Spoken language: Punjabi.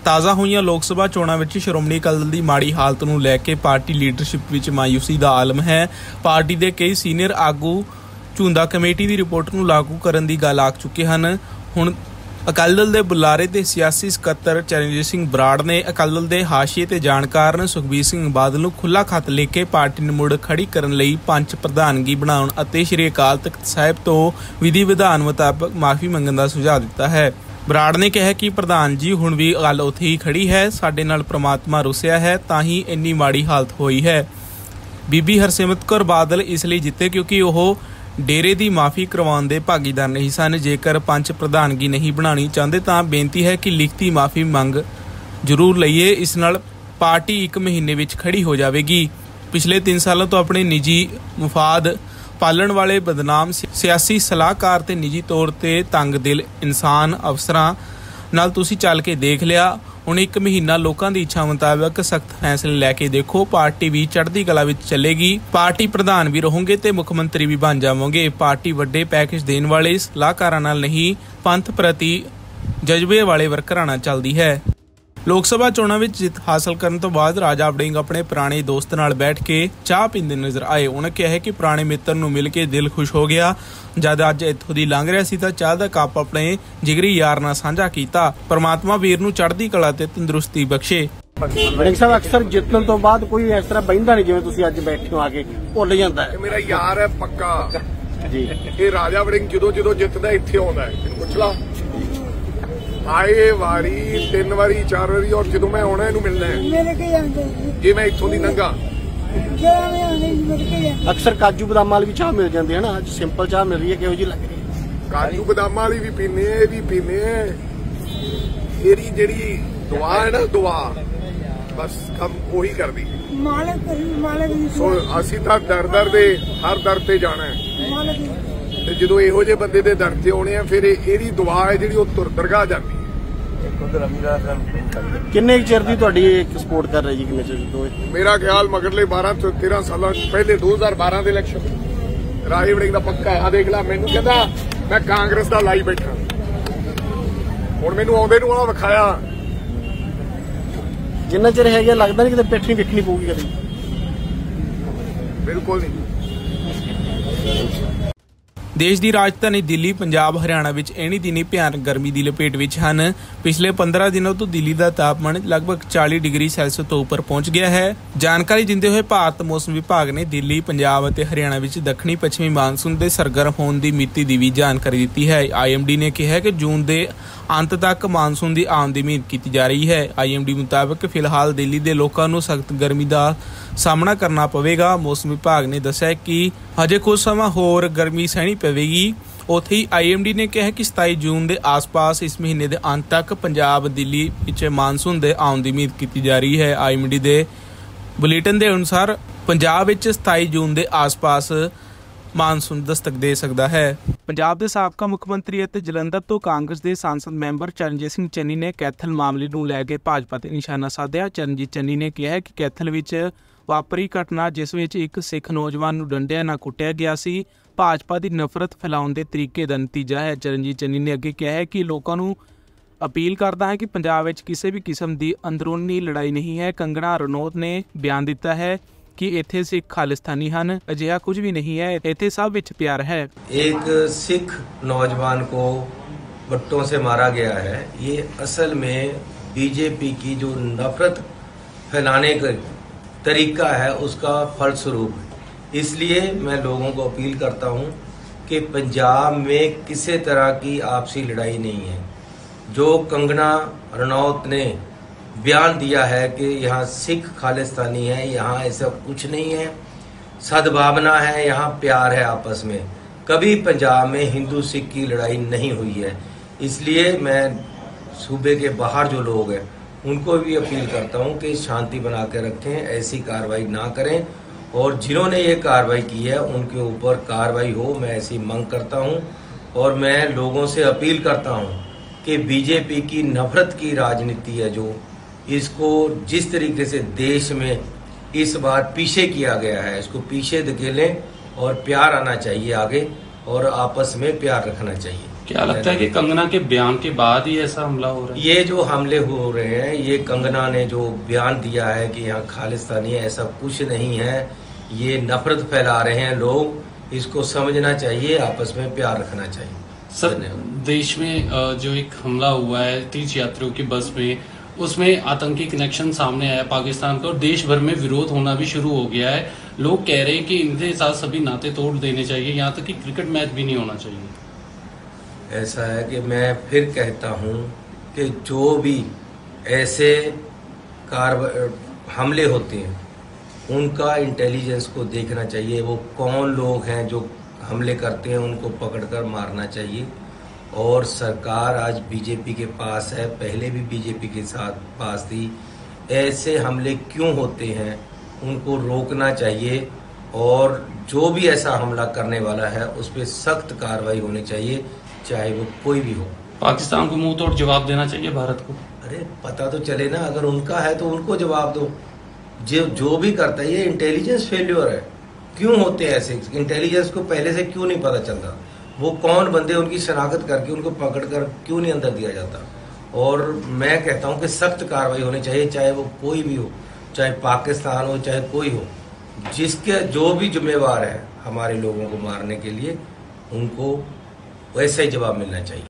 ਤਾਜ਼ਾ ਹੋਈਆਂ ਲੋਕ ਸਭਾ ਚੋਣਾਂ ਵਿੱਚ ਸ਼੍ਰੋਮਣੀ ਅਕਾਲੀ ਦਲ ਦੀ ਮਾੜੀ ਹਾਲਤ ਨੂੰ ਲੈ ਕੇ ਪਾਰਟੀ ਲੀਡਰਸ਼ਿਪ ਵਿੱਚ ਮਾਯੂਸੀ ਦਾ ਆਲਮ ਹੈ। ਪਾਰਟੀ ਦੇ ਕਈ ਸੀਨੀਅਰ ਆਗੂ ਝੁੰਦਾ ਕਮੇਟੀ ਦੀ ਰਿਪੋਰਟ ਨੂੰ ਲਾਗੂ ਕਰਨ ਦੀ ਗੱਲ ਆਖ ਚੁੱਕੇ ਹਨ। ਹੁਣ ਅਕਾਲੀ ਦਲ ਦੇ ਬੁਲਾਰੇ ਤੇ ਸਿਆਸੀ ਸਕੱਤਰ ਚਰਨਜੀਤ ਸਿੰਘ ਬਰਾੜ ਨੇ ਅਕਾਲੀ ਦਲ ਦੇ ਹਾਸ਼ੀਏ ਤੇ ਜਾਣ ਕਾਰਨ ਸੁਖਬੀਰ ਸਿੰਘ ਬਾਦਲ ਨੂੰ ਖੁੱਲ੍ਹਾ ਖੱਤ ਲਿਖ ਕੇ ਪਾਰਟੀ ਨੂੰ ਮੁੜ ਖੜੀ ਕਰਨ ਲਈ ਪੰਚ ਪ੍ਰਧਾਨਗੀ ਬਣਾਉਣ ਅਤੇ ਸ਼੍ਰੀ ਅਕਾਲ ਤਖ਼ਤ ਸਾਹਿਬ ਤੋਂ ਵਿਧੀ ਵਿਧਾਨ ਮੁਤਾਬਕ ਮਾਫੀ ਮੰਗਣ ਦਾ ਸੁਝਾਅ ਦਿੱਤਾ ਹੈ। ਬਰਾੜ ਨੇ ਕਿਹਾ ਕਿ ਪ੍ਰਧਾਨ ਜੀ ਹੁਣ ਵੀ ਗੱਲ ਉੱਥੇ ਹੀ ਖੜੀ ਹੈ, ਸਾਡੇ ਨਾਲ ਪ੍ਰਮਾਤਮਾ ਰੁੱਸਿਆ ਹੈ ਤਾਂ ਹੀ ਇੰਨੀ ਮਾੜੀ ਹਾਲਤ ਹੋਈ ਹੈ। ਬੀਬੀ ਹਰਸਿਮਰਤ ਕੌਰ ਬਾਦਲ ਇਸ ਲਈ ਜਿੱਤੇ ਕਿਉਂਕਿ ਉਹ ਡੇਰੇ ਦੀ ਮਾਫੀ ਕਰਵਾਉਣ ਦੇ ਭਾਗੀਦਾਰ ਨਹੀਂ ਸਨ। ਜੇਕਰ ਪੰਚ ਪ੍ਰਧਾਨਗੀ ਨਹੀਂ ਬਣਾਉਣੀ ਚਾਹੁੰਦੇ ਤਾਂ ਬੇਨਤੀ ਹੈ ਕਿ ਲਿਖਤੀ ਮਾਫੀ ਮੰਗ ਜ਼ਰੂਰ ਲਈਏ, ਇਸ ਨਾਲ ਪਾਰਟੀ 1 ਮਹੀਨੇ ਵਿੱਚ ਖੜੀ ਹੋ ਜਾਵੇਗੀ। ਪਿਛਲੇ 3 ਸਾਲਾਂ ਤੋਂ ਆਪਣੇ ਨਿੱਜੀ ਮੁਫਾਦ ਪਾਲਣ ਵਾਲੇ ਬਦਨਾਮ ਸਿਆਸੀ ਸਲਾਹਕਾਰ ਤੇ ਨਿੱਜੀ ਤੌਰ ਤੇ ਤੰਗ ਦਿਲ ਇਨਸਾਨ ਅਫਸਰਾਂ ਨਾਲ ਤੁਸੀਂ ਚੱਲ ਕੇ ਦੇਖ ਲਿਆ। ਹੁਣ 1 ਮਹੀਨਾ ਲੋਕਾਂ ਦੀ ਇੱਛਾ ਮੁਤਾਬਕ ਸਖਤ ਫੈਸਲੇ ਲੈ ਕੇ ਦੇਖੋ। ਪਾਰਟੀ ਵੀ ਚੜ੍ਹਦੀ ਕਲਾ ਵਿੱਚ ਚੱਲੇਗੀ, ਪਾਰਟੀ ਪ੍ਰਧਾਨ ਵੀ ਰਹੋਗੇ ਤੇ ਮੁੱਖ ਮੰਤਰੀ ਵੀ ਬਣ ਜਾਵੋਗੇ। ਪਾਰਟੀ ਵੱਡੇ ਪੈਕੇਜ ਦੇਣ ਵਾਲੇ ਸਲਾਹਕਾਰਾਂ ਨਾਲ ਨਹੀਂ, ਪੰਥ ਪ੍ਰਤੀ ਜਜ਼ਬੇ ਵਾਲੇ ਵਰਕਰਾਂ ਨਾਲ ਚੱਲਦੀ ਹੈ। ਲੋਕ ਸਭਾ ਚੋਣਾਂ ਵਿੱਚ ਜਿੱਤ ਹਾਸਲ ਕਰਨ ਤੋਂ ਬਾਅਦ ਰਾਜਾ ਵੜਿੰਗ ਆਪਣੇ ਪੁਰਾਣੇ ਦੋਸਤ ਨਾਲ ਬੈਠ ਕੇ ਚਾਹ ਪੀਂਦੇ ਨਜ਼ਰ ਆਏ। ਉਹਨਾਂ ਕਿਹਾ ਹੈ ਕਿ ਪੁਰਾਣੇ ਮਿੱਤਰ ਨੂੰ ਮਿਲ ਕੇ ਦਿਲ ਖੁਸ਼ ਹੋ ਗਿਆ। ਜਦ ਅੱਜ ਇੱਥੋਂ ਦੀ ਲੰਘ ਰਿਹਾ ਸੀ ਤਾਂ ਚਾਹ ਦਾ ਕੱਪ ਆਪਣੇ ਜਿਗਰੀ ਯਾਰ ਨਾਲ ਸਾਂਝਾ ਕੀਤਾ। ਪਰਮਾਤਮਾ ਵੀਰ ਨੂੰ ਚੜ੍ਹਦੀ ਕਲਾ ਤੇ ਤੰਦਰੁਸਤੀ ਬਖਸ਼ੇ। ਵੜਿੰਗ ਸਾਹਿਬ ਅਕਸਰ ਜਿੱਤਣ ਤੋਂ ਬਾਅਦ ਕੋਈ ਇਸ ਤਰ੍ਹਾਂ ਬਹਿੰਦਾ ਨਹੀਂ ਜਿਵੇਂ ਤੁਸੀਂ ਅੱਜ ਬੈਠੇ ਹੋ, ਆ ਕੇ ਭੁੱਲ ਜਾਂਦਾ ਹੈ। ਮੇਰਾ ਯਾਰ ਹੈ ਪੱਕਾ ਜੀ। ਇਹ ਰਾਜਾ ਵੜਿੰਗ ਜਦੋਂ ਜਿੱਤਦਾ ਇੱਥੇ ਆਉਂਦਾ ਹੈ, ਪੁੱਛ ਲਾ ਆਏ ਵਾਰੀ 3 ਵਾਰੀ 4 ਵਾਰੀ, ਔਰ ਜਦੋਂ ਮੈਂ ਆਉਣਾ ਇਹਨੂੰ ਮਿਲਣਾ ਹੈ ਜੇ ਮੈਂ ਇੱਥੋਂ ਦੀ ਲੰਘਾ। ਅਕਸਰ ਕਾਜੂ ਬਦਾਮਾਂ ਵਾਲੀ ਵੀ ਚਾਹ ਮਿਲ ਜਾਂਦੀ ਹੈ ਨਾ, ਅੱਜ ਸਿੰਪਲ ਚਾਹ ਮਿਲ ਰਹੀ ਹੈ, ਕਿਹੋ ਜਿਹੀ ਲੱਗ ਰਹੀ ਹੈ? ਕਾਜੂ ਬਦਾਮਾਂ ਵਾਲੀ ਵੀ ਪੀਨੇ, ਇਹ ਵੀ ਪੀਨੇ। ਇਹਦੀ ਜਿਹੜੀ ਦੁਆ ਹੈ ਨਾ, ਦੁਆ ਬਸ ਕੰਮ ਉਹੀ ਕਰਦੀ। ਸੋ ਅਸੀਂ ਤਾਂ ਦਰ ਦੇ ਹਰ ਦਰ ਤੇ ਜਾਣਾ ਹੈ ਤੇ ਜਦੋਂ ਇਹੋ ਜਿਹੇ ਬੰਦੇ ਦੇ ਦਰ ਤੇ ਆਉਣੇ ਆ ਫਿਰ ਇਹਦੀ ਦੁਆ ਹੈ ਜਿਹੜੀ ਉਹ ਤੁਰ ਦਰਗਾਹ ਜਾਂਦੀ। ਕਿੰਨੇ ਚਿਰ ਦੀ ਤੁਹਾਡੀ ਸਪੋਰਟ ਕਰ ਰਹੀ ਜੀ? ਕਿੰਨੇ ਚਿਰ ਤੋਂ? ਮੇਰਾ ਖਿਆਲ ਮਗਰਲੇ 12 ਤੋਂ 13 ਸਾਲਾਂ ਪਹਿਲੇ 2012 ਦੇ ਇਲੈਕਸ਼ਨ ਰਾਜਾ ਵੜਿੰਗ ਦਾ ਪੱਕਾ ਆ। ਦੇਖ ਲਾ, ਮੈਨੂੰ ਕਹਿੰਦਾ ਮੈਂ ਕਾਂਗਰਸ ਦਾ ਲਾਈ ਬੈਠਾ, ਹੁਣ ਮੈਨੂੰ ਆਉਂਦੇ ਨੂੰ ਉਹਨਾਂ ਵਿਖਾਇਆ। ਜਿੰਨਾ ਚਿਰ ਹੈਗਾ ਲੱਗਦਾ ਨਹੀਂ ਕਿਤੇ ਪਿੱਠ ਨਹੀਂ ਵੇਖਣੀ ਪਊਗੀ ਕਦੇ। ਬਿਲਕੁਲ ਨਹੀਂ। ਦੇਸ਼ ਦੀ ਰਾਜਧਾਨੀ ਦਿੱਲੀ, ਪੰਜਾਬ, ਹਰਿਆਣਾ ਵਿੱਚ ਐਣੀ ਦਿਨੀ ਭਿਆਨਕ ਗਰਮੀ ਦੀ ਲਪੇਟ ਵਿੱਚ ਹਨ। ਪਿਛਲੇ 15 ਦਿਨਾਂ ਤੋਂ ਦਿੱਲੀ ਦਾ ਤਾਪਮਾਨ ਲਗਭਗ 40 ਡਿਗਰੀ ਸੈਲਸੀਅਸ ਤੋਂ ਉੱਪਰ ਪਹੁੰਚ ਗਿਆ ਹੈ। ਜਾਣਕਾਰੀ ਦਿੰਦੇ ਹੋਏ ਭਾਰਤ ਮੌਸਮ ਵਿਭਾਗ ਨੇ ਦਿੱਲੀ, ਪੰਜਾਬ ਅਤੇ ਹਰਿਆਣਾ ਵਿੱਚ ਦੱਖਣੀ ਪੱਛਮੀ ਮਾਨਸੂਨ ਦੇ ਸਰਗਰਮ ਹੋਣ ਦੀ ਮਿਤੀ ਦੀ ਵੀ ਜਾਣਕਾਰੀ ਦਿੱਤੀ ਹੈ। IMD ਨੇ ਕਿਹਾ ਕਿ ਜੂਨ ਦੇ ਅੰਤ ਤੱਕ ਮਾਨਸੂਨ ਦੀ ਆਉਣ ਦੀ ਉਮੀਦ ਕੀਤੀ ਜਾ ਰਹੀ ਹੈ। IMD ਮੁਤਾਬਕ ਫਿਲਹਾਲ ਦਿੱਲੀ ਦੇ ਲੋਕਾਂ ਨੂੰ ਸਖਤ ਗਰਮੀ ਦਾ ਸਾਹਮਣਾ ਕਰਨਾ ਪਵੇਗਾ। ਮੌਸਮ ਵਿਭਾਗ ਨੇ ਦੱਸਿਆ ਕਿ ਹਜੇ ਕੁਝ ਸਮਾਂ ਹੋਰ ਗਰਮੀ ਸਹਿਣੀ ਪਵੇਗੀ। ਉੱਥੇ ਹੀ IMD ਨੇ ਕਿਹਾ ਕਿ 27 ਜੂਨ ਦੇ ਆਸ-ਪਾਸ ਇਸ ਮਹੀਨੇ ਦੇ ਅੰਤ ਤੱਕ ਪੰਜਾਬ, ਦਿੱਲੀ ਵਿੱਚ ਮਾਨਸੂਨ ਦੇ ਆਉਣ ਦੀ ਉਮੀਦ ਕੀਤੀ ਜਾ ਰਹੀ ਹੈ। IMD ਦੇ ਬੁਲੇਟਿਨ ਦੇ ਅਨੁਸਾਰ ਪੰਜਾਬ ਵਿੱਚ 27 ਜੂਨ ਦੇ ਆਸ-ਪਾਸ ਮਾਨਸੂਨ ਦਸਤਕ ਦੇ ਸਕਦਾ ਹੈ। ਪੰਜਾਬ ਦੇ ਸਾਬਕਾ ਮੁੱਖ ਮੰਤਰੀ ਅਤੇ ਜਲੰਧਰ ਤੋਂ ਕਾਂਗਰਸ ਦੇ ਸੰਸਦ ਮੈਂਬਰ ਚਰਨਜੀਤ ਸਿੰਘ ਚੰਨੀ ਨੇ ਕੈਥਲ ਮਾਮਲੇ ਨੂੰ ਲੈ ਕੇ ਭਾਜਪਾ ਤੇ ਨਿਸ਼ਾਨਾ ਸਾਧਿਆ। ਚਰਨਜੀਤ ਚੰਨੀ ਨੇ ਕਿਹਾ ਕਿ ਕੈਥਲ ਵਿੱਚ ਵਾਪਰੀ ਘਟਨਾ, ਜਿਸ ਵਿੱਚ ਇੱਕ ਸਿੱਖ ਨੌਜਵਾਨ ਨੂੰ ਡੰਡਿਆਂ ਨਾਲ ਕੁੱਟਿਆ ਗਿਆ ਸੀ, ਭਾਜਪਾ ਦੀ ਨਫ਼ਰਤ ਫੈਲਾਉਣ ਦੇ ਤਰੀਕੇ ਦਾ ਨਤੀਜਾ ਹੈ। ਚਰਨਜੀਤ ਚੰਨੀ ਨੇ ਅੱਗੇ ਕਿਹਾ ਹੈ ਕਿ ਲੋਕਾਂ ਨੂੰ ਅਪੀਲ ਕਰਦਾ ਹੈ ਕਿ ਪੰਜਾਬ ਵਿੱਚ ਕਿਸੇ ਵੀ ਕਿਸਮ ਦੀ ਅੰਦਰੂਨੀ ਲੜਾਈ ਨਹੀਂ ਹੈ। ਕੰਗਣਾ ਰਣੌਤ ਨੇ ਬਿਆਨ ਦਿੱਤਾ ਹੈ कि इत्थे सिख खालिस्तानी हन, अजिहा कुछ भी नहीं है, इत्थे सब विच प्यार है। एक सिख नौजवान को बट्टों से मारा गया है, ये असल में बीजेपी की जो नफरत फैलाने का तरीका है उसका फलस्वरूप है। इसलिए मैं लोगों को अपील करता हूँ कि पंजाब में किसी तरह की आपसी लड़ाई नहीं है। जो कंगना रनौत ने बयान दिया है कि यहाँ सिख खालिस्तानी है, यहाँ ऐसा कुछ नहीं है, सद्भावना है, यहाँ प्यार है आपस में। कभी पंजाब में हिंदू सिख की लड़ाई नहीं हुई है। इसलिए मैं सूबे के बाहर जो लोग हैं उनको भी अपील करता हूँ कि शांति बना के रखें, ऐसी कार्रवाई ना करें, और जिन्होंने ये कार्रवाई की है उनके ऊपर कार्रवाई हो, मैं ऐसी मांग करता हूँ। और मैं लोगों से अपील करता हूँ कि बीजेपी की नफरत की राजनीति है जो, इसको जिस तरीके से देश में इस बार पीछे किया गया है, इसको पीछे धकेलें और प्यार आना चाहिए आगे, और आपस में प्यार रखना चाहिए। क्या लगता है कि कंगना के बयान के बाद ही ऐसा हमला हो रहा है? ये जो हमले हो रहे हैं, ये कंगना ने जो बयान दिया है कि यहाँ खालिस्तानी है, ऐसा कुछ नहीं है। ये नफरत फैला रहे हैं लोग, इसको समझना चाहिए, आपस में प्यार रखना चाहिए। सर, देश में जो एक हमला हुआ है तीर्थ यात्रियों की बस में, उसमें आतंकी कनेक्शन सामने आया पाकिस्तान का और देश भर में विरोध होना भी शुरू हो गया है। लोग कह रहे हैं कि इनके साथ सभी नाते तोड़ देने चाहिए, यहाँ तक कि क्रिकेट मैच भी नहीं होना चाहिए। ऐसा है कि मैं फिर कहता हूँ कि जो भी ऐसे हमले होते हैं उनका इंटेलिजेंस को देखना चाहिए। वो कौन लोग हैं जो हमले करते हैं, उनको पकड़कर मारना चाहिए। और सरकार आज बीजेपी के पास है, पहले भी बीजेपी के साथ पास थी। ऐसे हमले क्यों होते हैं उनको रोकना चाहिए और जो भी ऐसा हमला करने वाला है उस पर सख्त कार्रवाई होनी चाहिए, चाहे वो कोई भी हो। पाकिस्तान को मुंह तोड़ जवाब देना चाहिए भारत को। अरे पता तो चले ना, अगर उनका है तो उनको जवाब दो। जो भी करता है ये इंटेलिजेंस फेल्योर है। क्यों होते हैं ऐसे? इंटेलिजेंस को पहले से क्यों नहीं पता चलता? वो कौन बंदे, उनकी शनाख्त करके उनको पकड़कर क्यों नहीं अंदर दिया जाता? और मैं कहता हूं कि सख्त कार्रवाई होनी चाहिए, चाहे वो कोई भी हो, चाहे पाकिस्तान हो, चाहे कोई हो। जिसके जो भी जिम्मेवार है हमारे लोगों को मारने के लिए, उनको वैसा ही जवाब मिलना चाहिए।